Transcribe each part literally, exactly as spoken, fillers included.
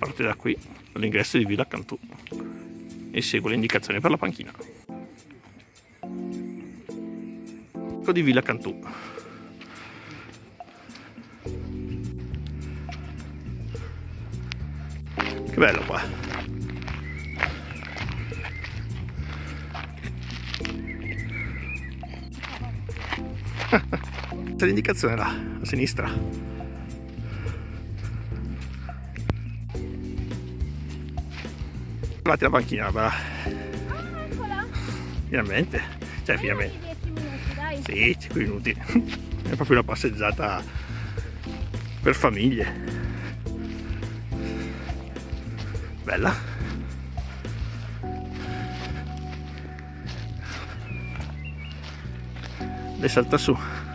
Parte da qui, all'ingresso di Villa Cantù, e segue le indicazioni per la panchina. Ecco di Villa Cantù. Che bello qua. C'è l'indicazione là, a sinistra. Guardate la panchina, va. Ah, eccola! Finalmente. Cioè, finalmente. dieci minuti, dai. Sì, cinque minuti. È proprio una passeggiata per famiglie. Bella. Le salta su.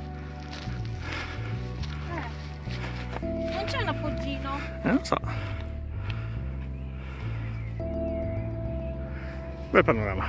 Eh. Non c'è un appoggino? Eh, non so. Bel panorama.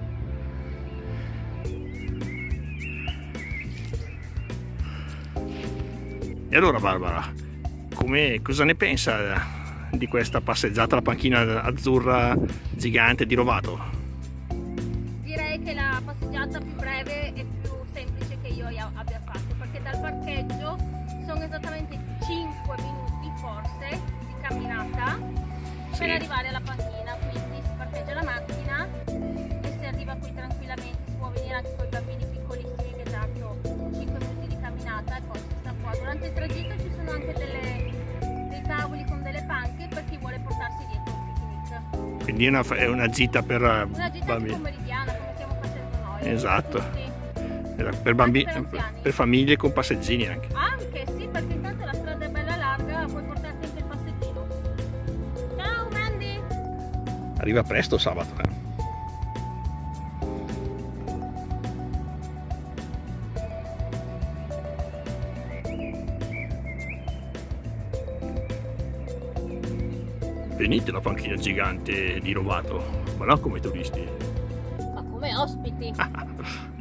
E allora Barbara, come, cosa ne pensa di questa passeggiata alla panchina azzurra gigante di Rovato? Direi che la passeggiata più breve e più semplice che io abbia fatto, perché dal parcheggio sono esattamente cinque minuti forse di camminata Sì. per arrivare alla panchina, quindi si parcheggia la macchina e si arriva qui tranquillamente, si può venire anche con i bambini piccolissimi che tanto cinque minuti di camminata e poi si sta qua. Durante il tragitto ci sono anche delle, dei tavoli con delle panche per chi vuole portarsi dietro un picnic. Quindi è una, è una gita per Una gita bambini. tipo meridiana come stiamo facendo noi. Esatto. Tutti. Per bambini, Anche per anziani. per famiglie con passeggini anche. Anche sì, perché intanto la strada è bella larga, puoi portarti anche il passeggino. Ciao Mandy! Arriva presto sabato. Eh. Venite alla panchina gigante di Rovato, ma non come turisti. Ma come ospiti?